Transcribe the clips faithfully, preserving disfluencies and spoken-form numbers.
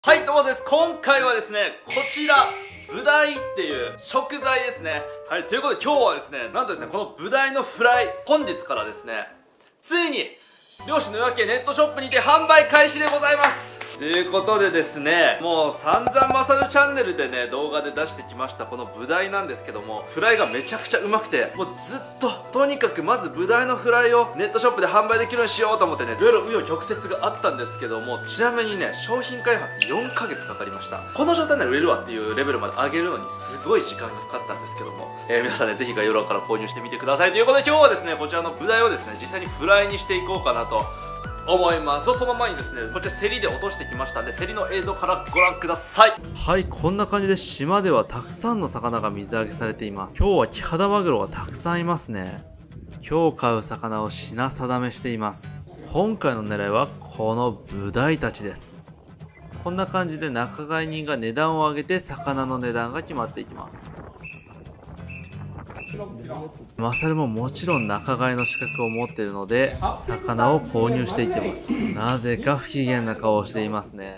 はい、どうもです。今回はですね、こちらブダイっていう食材ですね。はい、ということで今日はですね、なんとですね、このブダイのフライ、本日からですね、ついに漁師の夜明けネットショップにて販売開始でございます。ということでですね、もう散々マサルチャンネルでね、動画で出してきましたこのブダイなんですけども、フライがめちゃくちゃうまくて、もうずっととにかくまずブダイのフライをネットショップで販売できるようにしようと思ってね、いろいろ紆余曲折があったんですけども、ちなみにね、商品開発よんかげつかかりました。この状態で売れるわっていうレベルまで上げるのにすごい時間がかかったんですけども、えー、皆さんね、ぜひ概要欄から購入してみてください。ということで今日はですね、こちらのブダイをですね、実際にフライにしていこうかなと思います。とその前にですね、こちら競りで落としてきましたんで、競りの映像からご覧ください。はい、こんな感じで島ではたくさんの魚が水揚げされています。今日はキハダマグロがたくさんいますね。今日買う魚を品定めしています。今回の狙いはこのブダイたちです。こんな感じで仲買人が値段を上げて魚の値段が決まっていきます。マサルももちろん仲買の資格を持っているので魚を購入していってます。なぜか不機嫌な顔をしていますね。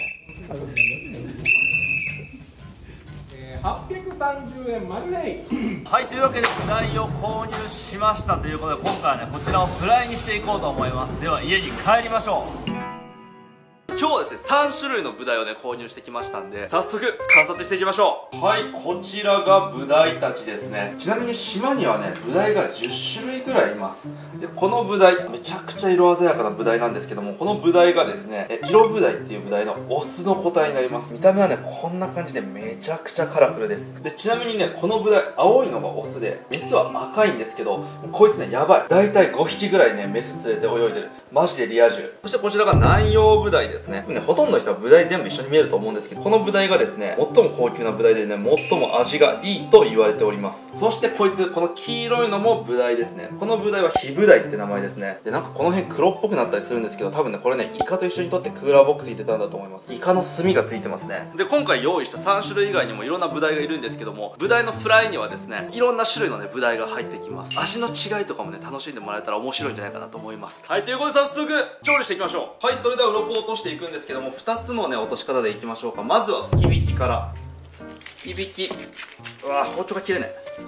はっぴゃくさんじゅうえんマルレイ。 はい、というわけでフライを購入しましたということで、今回はねこちらをフライにしていこうと思います。では家に帰りましょう。今日はですねさんしゅるいのブダイをね購入してきましたんで、早速観察していきましょう。はい、こちらがブダイたちですね。ちなみに島にはねブダイがじゅっしゅるいくらいいます。でこのブダイめちゃくちゃ色鮮やかなブダイなんですけども、このブダイがですね色ブダイっていうブダイのオスの個体になります。見た目はねこんな感じでめちゃくちゃカラフルです。でちなみにねこのブダイ青いのがオスでメスは赤いんですけど、こいつねやばい、だいたいごひきぐらいねメス連れて泳いでる、マジでリア充。そしてこちらが南洋ブダイですね。ね、ほとんどの人はブダイ全部一緒に見えると思うんですけど、このブダイがですね最も高級なブダイでね最も味がいいと言われております。そしてこいつこの黄色いのもブダイですね。このブダイはヒブダイって名前ですね。でなんかこの辺黒っぽくなったりするんですけど、多分ねこれねイカと一緒にとってクーラーボックス入れたんだと思います。イカの墨がついてますね。で今回用意したさんしゅるい以外にもいろんなブダイがいるんですけども、ブダイのフライにはですねいろんな種類のねブダイが入ってきます。味の違いとかもね楽しんでもらえたら面白いんじゃないかなと思います。はい、ということで早速調理していきましょう。はい、それでは鱗を落としていくんですけども、ふたつのね落とし方でいきましょうか。まずはすき引きから。すき引き、うわ包丁が切れない。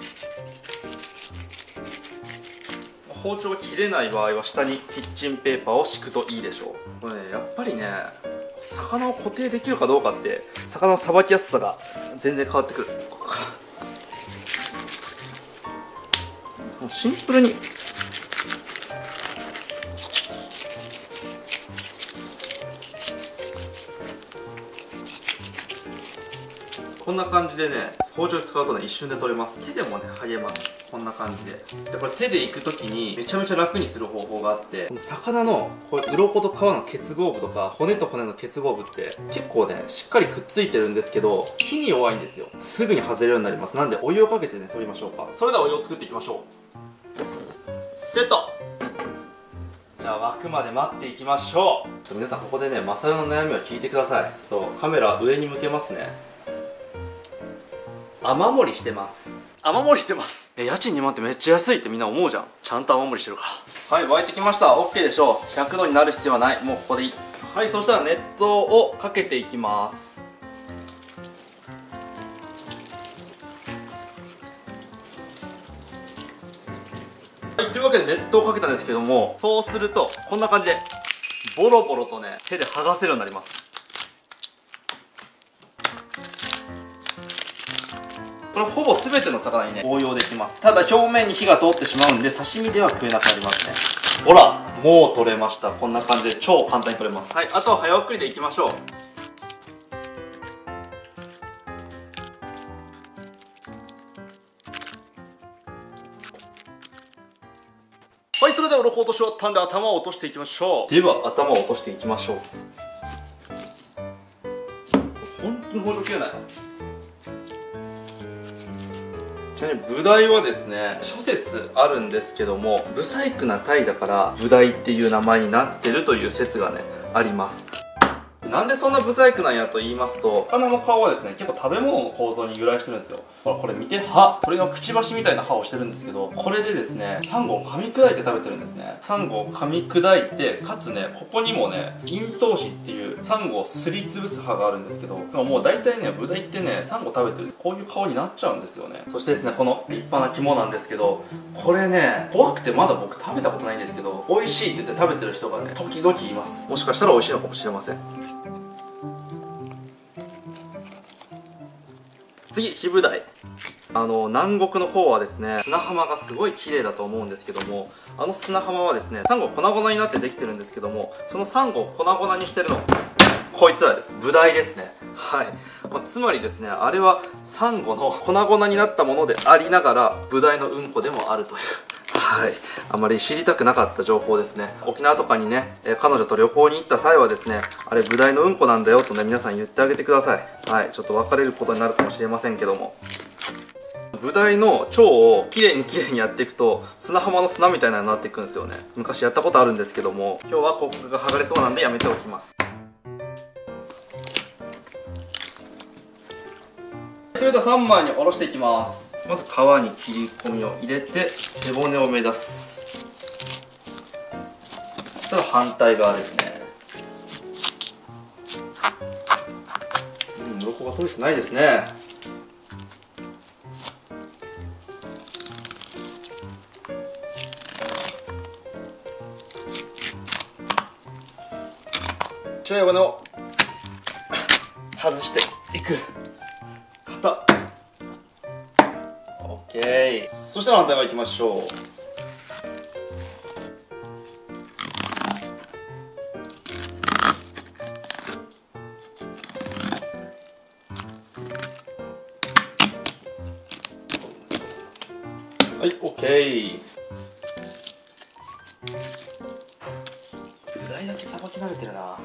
包丁が切れない場合は下にキッチンペーパーを敷くといいでしょう。これねやっぱりね魚を固定できるかどうかって魚のさばきやすさが全然変わってくる。もうシンプルにこんな感じでね包丁使うとね一瞬で取れます。手でもね剥げます。こんな感じで。でこれ手でいく時にめちゃめちゃ楽にする方法があって、魚のこれ鱗と皮の結合部とか骨と骨の結合部って結構ねしっかりくっついてるんですけど火に弱いんですよ。すぐに外れるようになります。なんでお湯をかけてね取りましょうか。それではお湯を作っていきましょう。セット。じゃあ沸くまで待っていきましょう。皆さんここでねマサルの悩みを聞いてください。とカメラ上に向けますね。雨漏りしてます。雨漏りしてます。え家賃にまんってめっちゃ安いってみんな思うじゃん。ちゃんと雨漏りしてるから。はい、沸いてきました。 OK でしょう。ひゃくどになる必要はない。もうここでいい。はい、そしたら熱湯をかけていきます。はい、というわけで熱湯をかけたんですけども、そうするとこんな感じでボロボロとね手で剥がせるようになります。これほぼ全ての魚にね応用できます。ただ表面に火が通ってしまうんで刺身では食えなくなりますね。ほらもう取れました。こんな感じで超簡単に取れます。はい、あとは早送りでいきましょう。はい、それでは鱗落とし終わったんで頭を落としていきましょう。では頭を落としていきましょう。本当に包丁切れない。ちなみにブダイはですね諸説あるんですけども、ブサイクなタイだからブダイっていう名前になってるという説がねあります。ななんでそんなブサイクなんやと言いますと、魚の顔はですね結構食べ物の構造に由来してるんですよ。ほらこれ見て、歯、鳥のくちばしみたいな歯をしてるんですけど、これでですねサンゴを噛み砕いて食べてるんですね。サンゴを噛み砕いて、かつねここにもね咽頭歯っていうサンゴをすりつぶす歯があるんですけど、でももう大体ねブダイってねサンゴ食べてるこういう顔になっちゃうんですよね。そしてですねこの立派な肝なんですけど、これね怖くてまだ僕食べたことないんですけど、美味しいって言って食べてる人がね時々います。もしかしたら美味しいのかもしれません。次、ヒブダイ。あの南国の方はですね砂浜がすごい綺麗だと思うんですけども、あの砂浜はですねサンゴ粉々になってできてるんですけども、そのサンゴを粉々にしてるのこいつらです。ブダイですね。はい、まあ、つまりですねあれはサンゴの粉々になったものでありながらブダイのうんこでもあるというはい、あまり知りたくなかった情報ですね。沖縄とかにね、えー、彼女と旅行に行った際はですね、あれブダイのうんこなんだよとね皆さん言ってあげてください。はい、ちょっと別れることになるかもしれませんけども、ブダイの腸をきれいにきれいにやっていくと砂浜の砂みたいなのになっていくんですよね。昔やったことあるんですけども、今日は広告が剥がれそうなんでやめておきます。それではさんまいにおろしていきます。まず皮に切り込みを入れて背骨を目指す。そしたら反対側ですね。うん、鱗が取れてないですね。白い骨を外していく。肩。OK。そしたら反対側行きましょう。はい、OK。ブダイだけさばき慣れてるな。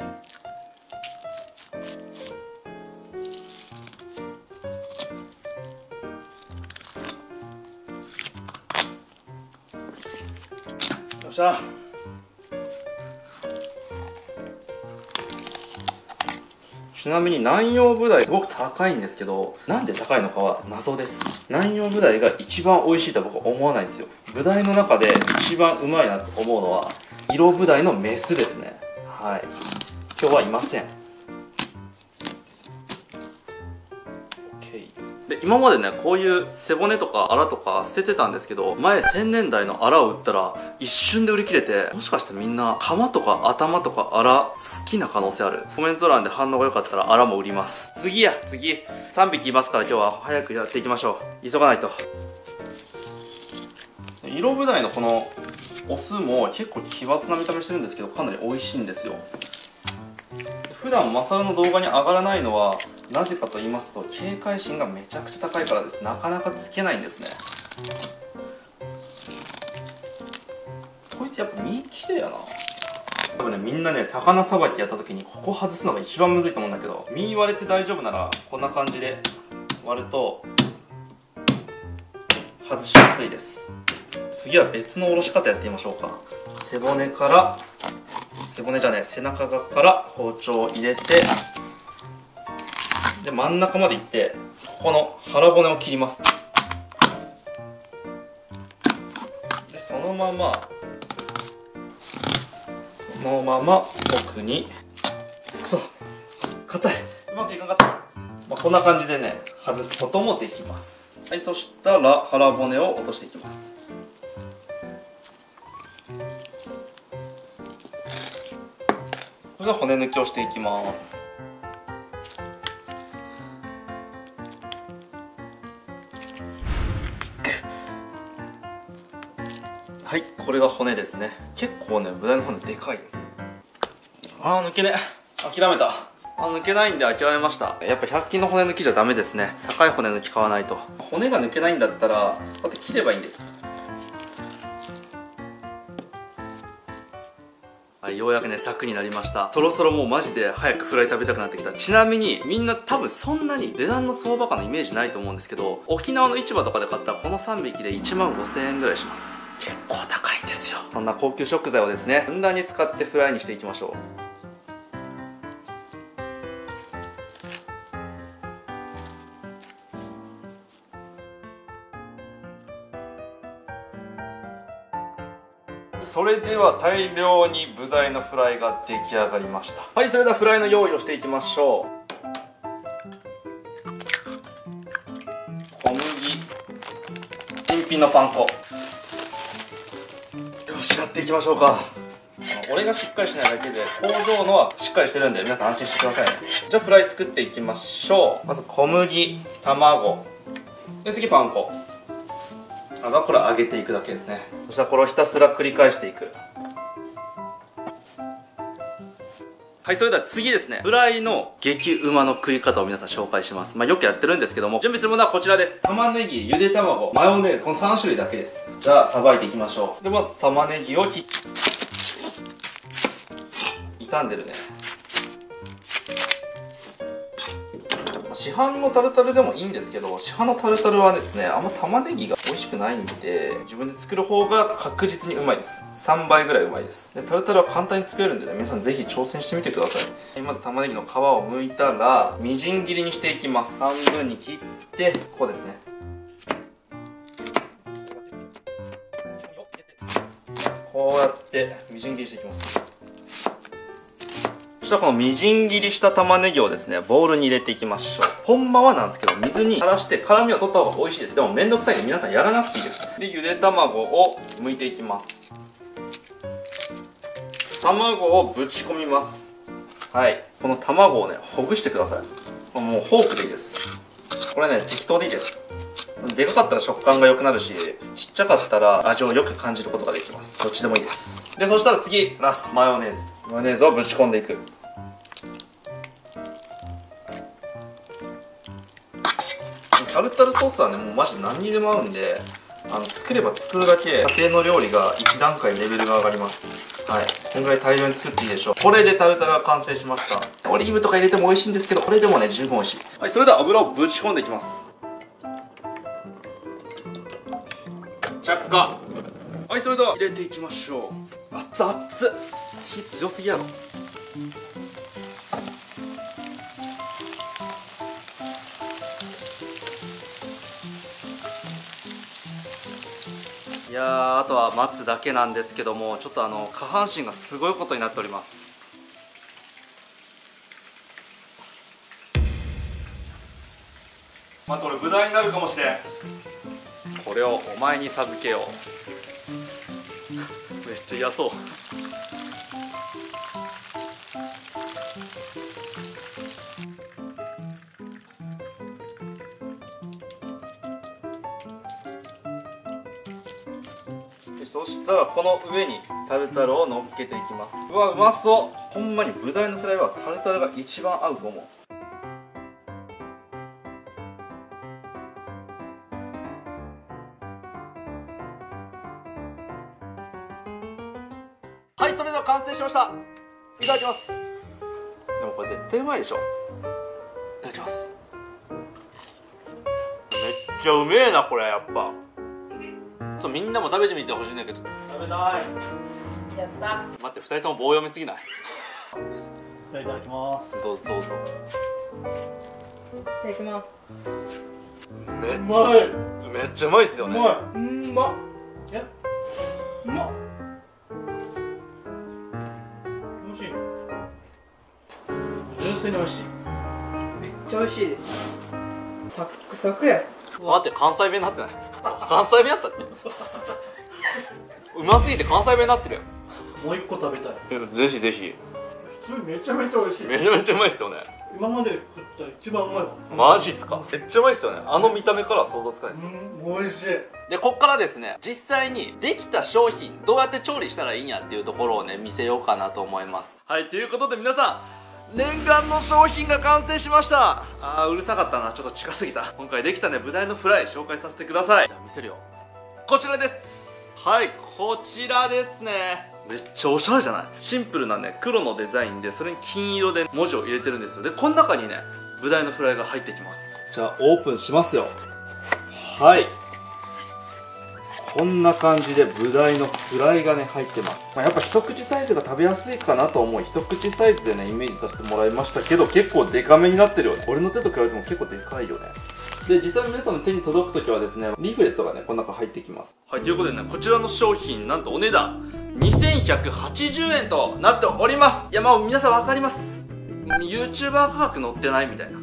よっしゃ。ちなみに南洋ブダイすごく高いんですけど、なんで高いのかは謎です。南洋ブダイが一番美味しいとは僕は思わないんですよ。ブダイの中で一番うまいなと思うのは色ブダイのメスですね。はい、今日はいません。で今までねこういう背骨とかアラとか捨ててたんですけど、前せんねんだいのアラを売ったら一瞬で売り切れて、もしかしてみんなカマとか頭とかアラ好きな可能性ある。コメント欄で反応が良かったらアラも売ります。次や次さんびきいますから、今日は早くやっていきましょう。急がないと。色ブダイのこのオスも結構奇抜な見た目してるんですけど、かなり美味しいんですよ。普段マサルの動画に上がらないのはなぜかと言いますと、警戒心がめちゃくちゃ高いからです。なかなかつけないんですね。こいつやっぱ身きれいやな。多分ねみんなね魚さばきやった時にここ外すのが一番むずいと思うんだけど、身割れて大丈夫ならこんな感じで割ると外しやすいです。次は別のおろし方やってみましょうか。背骨から背骨じゃねえ背中側から包丁を入れて、で真ん中までいってここの腹骨を切ります。でそのままこのまま奥に、くそ硬い、うまくいかなかった、まあ、こんな感じでね外すこともできます。はい、そしたら腹骨を落としていきます。そしたら骨抜きをしていきます。はい、これが骨ですね。結構ねブダイの骨でかいです。あー抜けねえ、諦めた。あ抜けないんで諦めました。やっぱひゃく均の骨抜きじゃダメですね。高い骨抜き買わないと。骨が抜けないんだったらこうやって切ればいいんです。はい、ようやくね柵になりました。そろそろもうマジで早くフライ食べたくなってきた。ちなみにみんな多分そんなに値段の相場価のイメージないと思うんですけど、沖縄の市場とかで買ったらこのさんびきでいちまんごせんえんぐらいします。結構高いんですよ。そんな高級食材をですねふんだんに使ってフライにしていきましょう。 それでは大量にブダイのフライが出来上がりました。はい、それではフライの用意をしていきましょう。小麦、新品のパン粉、よし、やっていきましょうか。俺がしっかりしないだけで工場のはしっかりしてるんで、皆さん安心してくださいね。じゃあフライ作っていきましょう。まず小麦、卵で、次パン粉。あとはこれ揚げていくだけですね。そしたらこれをひたすら繰り返していく。はい、それでは次ですね、フライの激うまの食い方を皆さん紹介します。まあよくやってるんですけども、準備するものはこちらです。玉ねぎ、ゆで卵、マヨネーズ、このさん種類だけです。じゃあさばいていきましょう。でまず玉ねぎを切って傷んでるね。市販のタルタルでもいいんですけど、市販のタルタルはですね、あんま玉ねぎが美味しくないんで、自分で作る方が確実にうまいです。さんばいぐらいうまいです。でタルタルは簡単に作れるんでね、皆さんぜひ挑戦してみてください。まず玉ねぎの皮を剥いたらみじん切りにしていきます。さんぶんに切って、ここですね、こうやってみじん切りしていきます。そしたらこのみじん切りした玉ねぎをですね、ボウルに入れていきましょう。ほんまはなんですけど、水にさらして辛みを取った方が美味しいです。でもめんどくさいんで皆さんやらなくていいです。でゆで卵を剥いていきます。卵をぶち込みます。はい、この卵をねほぐしてください。もうフォークでいいです。これね適当でいいです。でかかったら食感が良くなるし、ちっちゃかったら味をよく感じることができます。どっちでもいいです。でそしたら次ラストマヨネーズ。マヨネーズをぶち込んでいく。タルタルソースはねもうマジ何にでも合うんで、あの作れば作るだけ家庭の料理がいち段階レベルが上がります。はい、こんぐらい大量に作っていいでしょう。これでタルタルが完成しました。オリーブとか入れても美味しいんですけど、これでもね十分美味しい。はい、それでは油をぶち込んでいきます。着火。はい、それでは入れていきましょう。熱々、火強すぎやろ。いやー、あとは待つだけなんですけども、ちょっとあの下半身がすごいことになっております。また俺無駄になるかもしれん。これをお前に授けよう。めっちゃ嫌そう。そしたらこの上にタルタルを乗っけていきます。うわ、うまそう。ほんまにブダイのフライはタルタルが一番合うと思う。はい、それでは完成しました。いただきます。でもこれ絶対うまいでしょ。いただきます。めっちゃうめえなこれ。やっぱちょっとみんなも食べてみてほしいんだけど。食べたい。 やった。 待って、ふたりとも棒読みすぎない？ じゃあいただきます。 どうぞどうぞ。 いただきます。 めっちゃうまい。 めっちゃうまいっすよね。 うまい。うんまっ。え、うまっ。美味しい。純粋に美味しい。めっちゃ美味しいです。サックサクや。 待って、関西弁になってない？関西弁やったって。うますぎて関西弁になってるよ。 もう一個食べたい。 ぜひぜひ。 普通めちゃめちゃ美味しい。 めちゃめちゃうまいっすよね。 今まで食った一番うまいわ。 マジっすか。めっちゃうまいっすよね。あの見た目からは想像つかないですよ。 うん、美味しい。 でこっからですね、実際にできた商品どうやって調理したらいいんやっていうところをね見せようかなと思います。はい、ということで皆さん、念願の商品が完成しました。あー、うるさかったな、ちょっと近すぎた。今回できたねブダイのフライ紹介させてください。じゃあ見せるよ。こちらです。はい、こちらですね。めっちゃおしゃれじゃない？シンプルなね黒のデザインで、それに金色で文字を入れてるんですよ。でこの中にねブダイのフライが入ってきます。じゃあオープンしますよ。はい、こんな感じでブダイのフライがね入ってます。まあ、やっぱ一口サイズが食べやすいかなと思い、一口サイズでねイメージさせてもらいましたけど、結構デカめになってるよね。俺の手と比べても結構でかいよね。で実際に皆さんの手に届くときはですね、リーフレットがねこの中入ってきます。はい、ということでね、こちらの商品なんとお値段にせんひゃくはちじゅうえんとなっております。いや、まあ皆さん分かります。 YouTuber 価格載ってないみたいな、うん、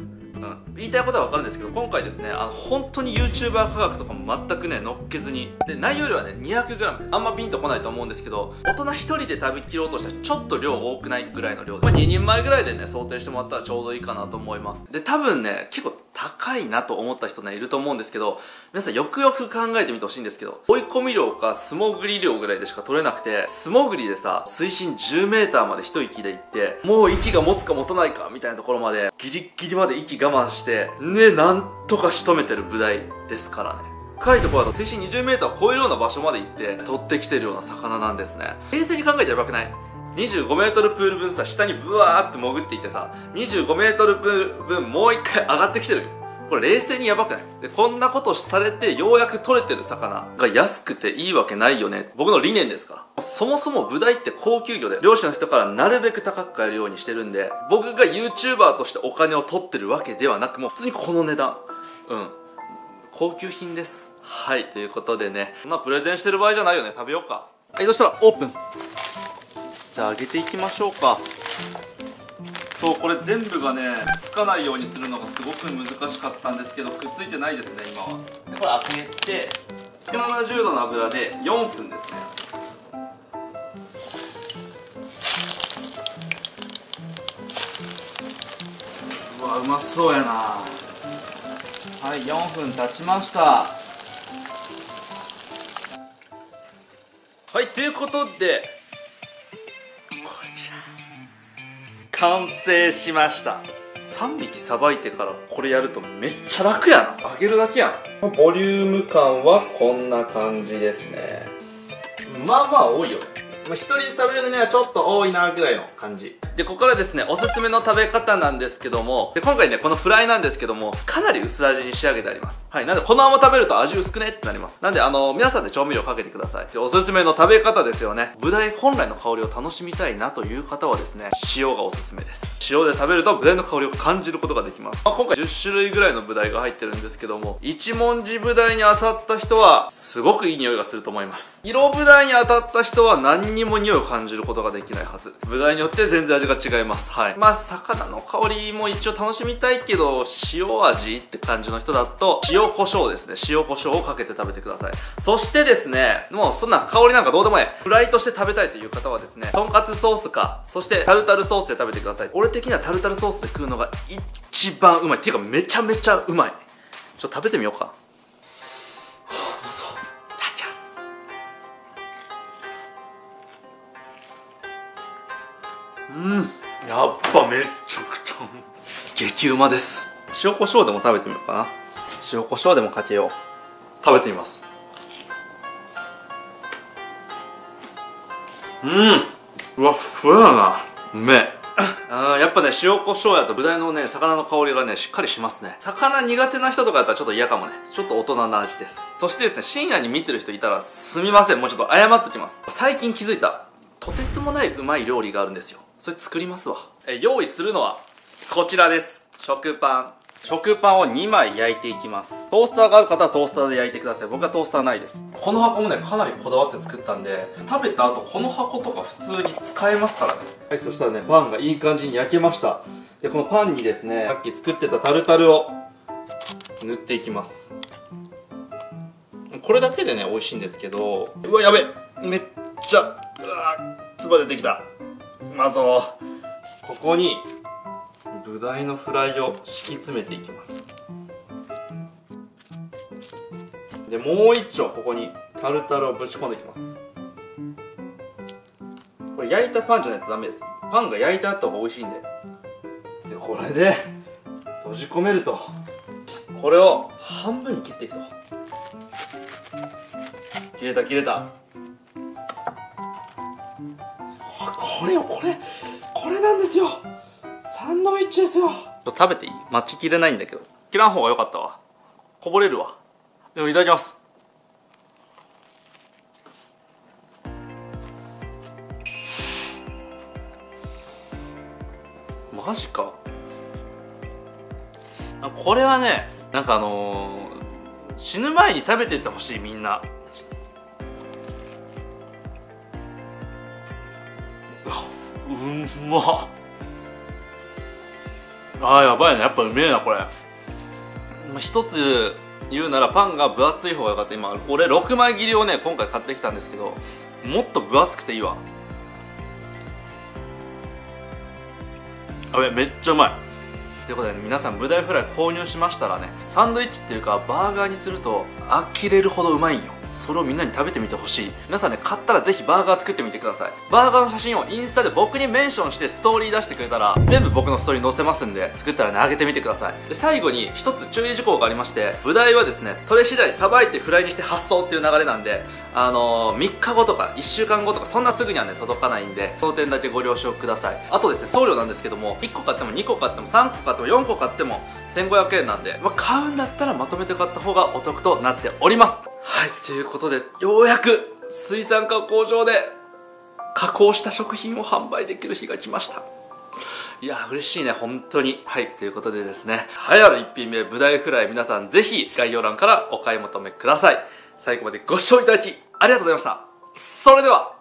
言いたいことは分かるんですけど、今回ですね、あの本当に YouTuber 価格とかも全くね乗っけずに、で内容量はね にひゃくグラム です。あんまピンとこないと思うんですけど、大人ひとりで食べきろうとしたらちょっと量多くないぐらいの量で、まあ、ににんまえぐらいでね想定してもらったらちょうどいいかなと思います。で多分ね結構高いなと思った人ねいると思うんですけど、皆さんよくよく考えてみてほしいんですけど、追い込み量か素潜り量ぐらいでしか取れなくて、素潜りでさ水深じゅうメーターまで一息で行って、もう息が持つか持たないかみたいなところまでギリッギリまで息我慢してね、なんとか仕留めてるブダイですからね。深いところだと水深にじゅうメーターを超えるような場所まで行って取ってきてるような魚なんですね。冷静に考えてやばくない？にじゅうごメートルプール分さ、下にブワーって潜っていってさ、にじゅうごメートルプール分もう一回上がってきてる。これ冷静にやばくない？でこんなことされてようやく取れてる魚が安くていいわけないよね、僕の理念ですから。そもそもブダイって高級魚で、漁師の人からなるべく高く買えるようにしてるんで、僕が YouTuber としてお金を取ってるわけではなく、もう普通にこの値段、うん高級品です。はい、ということでね、そんなプレゼンしてる場合じゃないよね。食べようか。はい、そしたらオープン。じゃあ揚げていきましょうか。そう、これ全部がねつかないようにするのがすごく難しかったんですけど、くっついてないですね今は。でこれ開けてひゃくななじゅうどの油でよんぷんですね。うわうまそうやな。はい、よんぷん経ちました。はい、ということでこちら完成しました。さんびきさばいてからこれやるとめっちゃ楽やな。揚げるだけやん。ボリューム感はこんな感じですね。まあまあ多いよね。ひとりで食べるにはちょっと多いなぐらいの感じで、ここからですねおすすめの食べ方なんですけども、で今回ねこのフライなんですけども、かなり薄味に仕上げてあります。はい、なんでこのまま食べると味薄くねってなります。なんであの皆さんで調味料かけてください。でおすすめの食べ方ですよね。ブダイ本来の香りを楽しみたいなという方はですね、塩がおすすめです。塩で食べるとブダイの香りを感じることができます。まあ、今回じゅっしゅるいぐらいのブダイが入ってるんですけども、一文字ブダイに当たった人はすごくいい匂いがすると思います。色ブダイに当たった人は何にも匂いを感じることができないはず。ブダイによって全然味が違います。はい、まあ魚の香りも一応楽しみたいけど塩味って感じの人だと塩コショウですね、塩コショウをかけて食べてください。そしてですね、もうそんな香りなんかどうでもいい、フライとして食べたいという方はですね、とんかつソースか、そしてタルタルソースで食べてください。俺的にはタルタルソースで食うのが一番うまいっていうかめちゃめちゃうまい。ちょっと食べてみようか。はあ、うまそう。いただきます。うん、やっぱめっちゃくちゃ激うまです。塩コショウでも食べてみようかな。塩コショウでもかけよう。食べてみます。うん、うわふわだな、うめえ。あやっぱね塩コショウやとブダイのね魚の香りがねしっかりしますね。魚苦手な人とかやったらちょっと嫌かもね。ちょっと大人な味です。そしてですね、深夜に見てる人いたらすみません、もうちょっと謝っときます。最近気づいたとてつもないうまい料理があるんですよ。それ作りますわ。え用意するのはこちらです。食パン。食パンをにまい焼いていきます。トースターがある方はトースターで焼いてください。僕はトースターないです。この箱もねかなりこだわって作ったんで、食べた後この箱とか普通に使えますからね。はい、そしたらねパンがいい感じに焼けました。でこのパンにですねさっき作ってたタルタルを塗っていきます。これだけでね美味しいんですけど、うわやべめっちゃうわ唾出てきた。まずここにブダイのフライを敷き詰めていきます。でもう一丁ここにタルタルをぶち込んでいきます。これ焼いたパンじゃないとダメです。パンが焼いてあった方が美味しいんで。でこれで閉じ込めると、これを半分に切っていくと。切れた切れた。これよこれこれなんですよ、サンドイッチですよ。ちょっと食べていい？待ちきれないんだけど。切らん方が良かったわ。こぼれるわ。でもいただきます。マジか。これはねなんかあのー、死ぬ前に食べてってほしいみんな。 うんまっ。あーやばいね、やっぱうめえなこれ。まあ、一つ言うならパンが分厚い方が良かった。今俺ろくまい切りをね今回買ってきたんですけど、もっと分厚くていいわ。あべめっちゃうまい。ということで、ね、皆さんブダイフライ購入しましたらね、サンドイッチっていうかバーガーにすると呆れるほどうまいんよ。それをみんなに食べてみてほしい。皆さんね、買ったらぜひバーガー作ってみてください。バーガーの写真をインスタで僕にメンションしてストーリー出してくれたら全部僕のストーリー載せますんで、作ったらね、上げてみてください。で、最後に一つ注意事項がありまして、ブダイはですね、取れ次第さばいてフライにして発送っていう流れなんで、あのー、みっかごとかいっしゅうかんごとかそんなすぐにはね、届かないんで、その点だけご了承ください。あとですね、送料なんですけども、いっこ買ってもにこ買ってもさんこ買ってもよんこ買ってもせんごひゃくえんなんで、まあ、買うんだったらまとめて買った方がお得となっております。はい、ということで、ようやく水産加工場で加工した食品を販売できる日が来ました。いや嬉しいね、本当に。はい、ということでですね、栄えあるいっぴんめブダイフライ、皆さんぜひ概要欄からお買い求めください。最後までご視聴いただきありがとうございました。それでは。